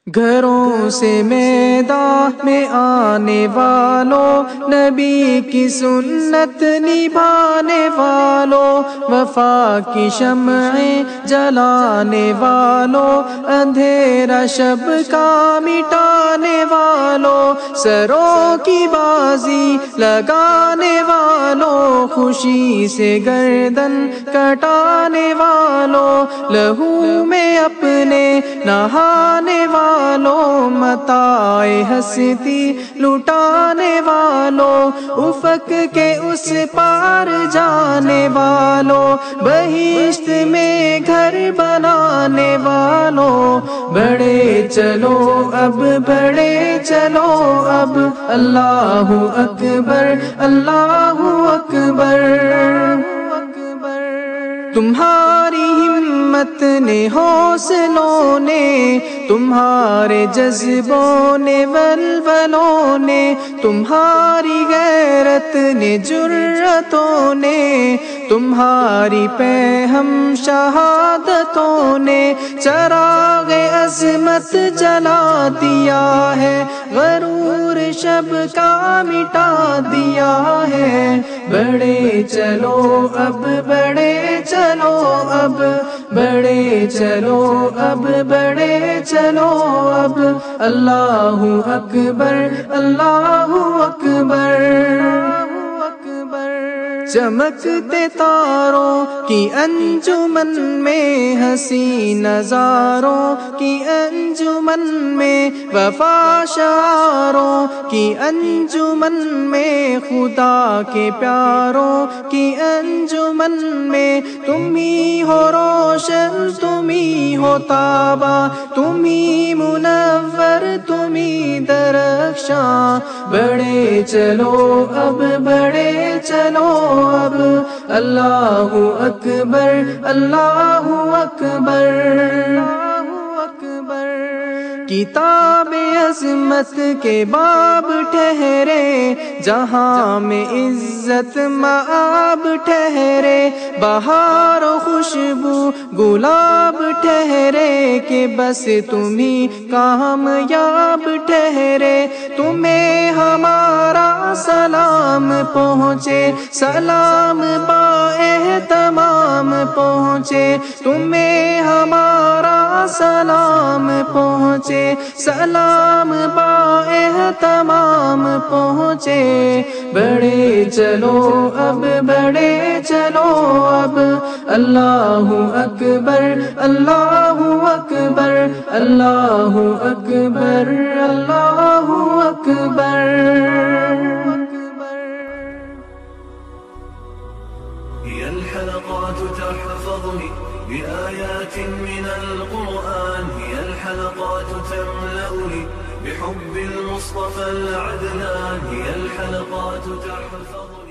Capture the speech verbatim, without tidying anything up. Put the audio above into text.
گھروں سے میدان میں آنے والوں، نبی کی سنت نبھانے والوں، وفا کی شمعیں جلانے والوں، اندھیرا شب کا مٹانے والوں، سروں کی بازی لگانے والوں، خوشی سے گردن کٹانے والوں، لہو میں اپنے نہانے والوں، متاع ہستی لٹانے والوں، افق کے اس پار جانے والوں، بہشت میں گھر بنانے والوں، بڑے چلو اب بڑے چلو اب، اللہ اکبر اللہ اکبر۔ تمہاری ہمت نے حوصلوں نے، تمہارے جذبوں نے ولولوں نے، تمہاری غیرت نے جرأتوں نے، تمہاری پہ ہم شہادتوں نے، چراغ عظمت جلا دیا ہے، غرور شب کا مٹا دیا ہے، بڑے چلو اب بڑے چلو اب، بڑے چلو اب بڑے چلو اب، اللہ اکبر اللہ اکبر۔ چمکتے تاروں کی انجمن میں، حسین نظاروں کی انجمن میں، وفا شعاروں کی انجمن میں، خدا کے پیاروں کی انجمن میں، تم ہی ہو روشن تم ہی ہو تابا، تم ہی منور تم ہی درخشاں، بڑے چلو اب بڑے چلو اب، اللہ اکبر اللہ اکبر۔ کتاب عظمت کے باب ٹھہرے، جہاں میں عزت مآب ٹھہرے، بہار و خوشبو گلاب ٹھہرے، کہ بس تم ہی کامیاب ٹھہرے، تمہیں ہمارا سلام پہنچے، سلام با اہتمام پہنچے، تمہیں ہمارا سلام پہنچے، سلام با اہتمام پہنچے، بڑے چلو اب بڑے چلو اب، اللہ اکبر اللہ اکبر اللہ اکبر اللہ اکبر۔ هي الحلقات تحفظني بآيات من القرآن، هي الحلقات تملأني بحب المصطفى العدنان، هي الحلقات تحفظني